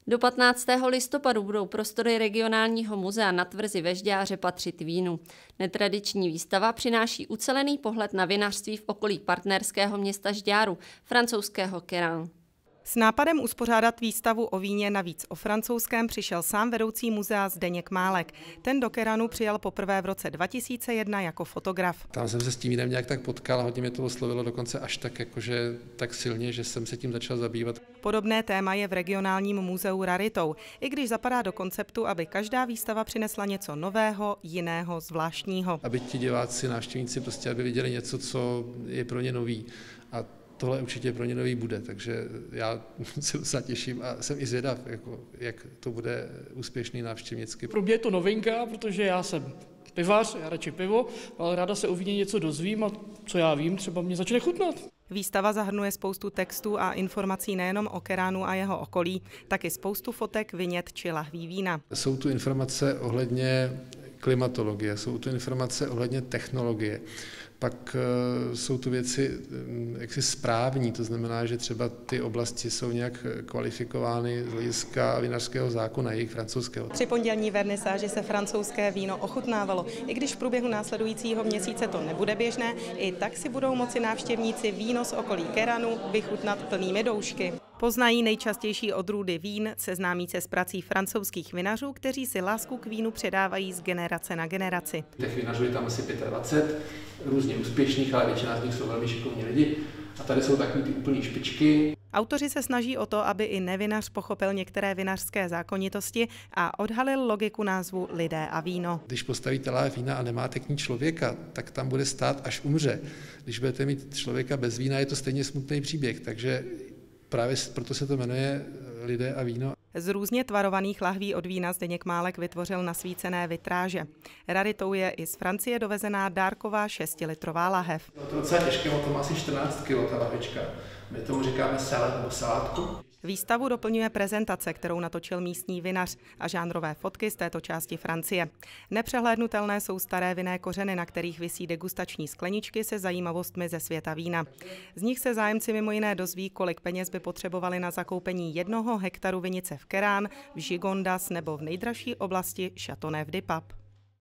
Do 15. listopadu budou prostory regionálního muzea na tvrzi Vežďáře patřit vínu. Netradiční výstava přináší ucelený pohled na vinařství v okolí partnerského města Žďáru, francouzského Queyran. S nápadem uspořádat výstavu o víně, navíc o francouzském, přišel sám vedoucí muzea Zdeněk Málek. Ten do Queyranu přijel poprvé v roce 2001 jako fotograf. Tam jsem se s tím vínem nějak tak potkal a hodně mě to oslovilo, dokonce až tak, jakože tak silně, že jsem se tím začal zabývat. Podobné téma je v regionálním muzeu raritou, i když zapadá do konceptu, aby každá výstava přinesla něco nového, jiného, zvláštního. Aby ti diváci, návštěvníci prostě aby viděli něco, co je pro ně nový. A tohle určitě pro ně nový bude, takže já se docela těším a jsem i zvědav, jak to bude úspěšný návštěvnicky. Pro mě je to novinka, protože já jsem pivař, já radši pivo, ale ráda se o víně něco dozvím a co já vím, třeba mě začne chutnat. Výstava zahrnuje spoustu textů a informací nejenom o Queyranu a jeho okolí, taky spoustu fotek, vinět či lahví vína. Jsou tu informace ohledně klimatologie, jsou tu informace ohledně technologie. Pak jsou tu věci jaksi správní, to znamená, že třeba ty oblasti jsou nějak kvalifikovány z hlediska vinařského zákona, jejich francouzského. Při pondělní vernisáži se francouzské víno ochutnávalo. I když v průběhu následujícího měsíce to nebude běžné, i tak si budou moci návštěvníci víno z okolí Queyranu vychutnat plnými doušky. Poznají nejčastější odrůdy vín, seznámí se s prací francouzských vinařů, kteří si lásku k vínu předávají z generace na generaci. Těch vinařů je tam asi 25, různě úspěšných, ale většina z nich jsou velmi šikovní lidi. A tady jsou takový ty úplný špičky. Autoři se snaží o to, aby i nevinař pochopil některé vinařské zákonitosti a odhalil logiku názvu Lidé a víno. Když postavíte láhev vína a nemáte k ní člověka, tak tam bude stát, až umře. Když budete mít člověka bez vína, je to stejně smutný příběh, takže právě proto se to jmenuje Lidé a víno. Z různě tvarovaných lahví od vína Zdeněk Málek vytvořil nasvícené vitráže. Raritou je i z Francie dovezená dárková 6litrová lahev. To docela těžké, to má asi 14 kg ta lahvička. My tomu říkáme salát nebo salátku. Výstavu doplňuje prezentace, kterou natočil místní vinař a žánrové fotky z této části Francie. Nepřehlédnutelné jsou staré vinné kořeny, na kterých visí degustační skleničky se zajímavostmi ze světa vína. Z nich se zájemci mimo jiné dozví, kolik peněz by potřebovali na zakoupení 1 hektaru vinice v Queyran, v Gigondas nebo v nejdražší oblasti Châteauneuf-du-Pape.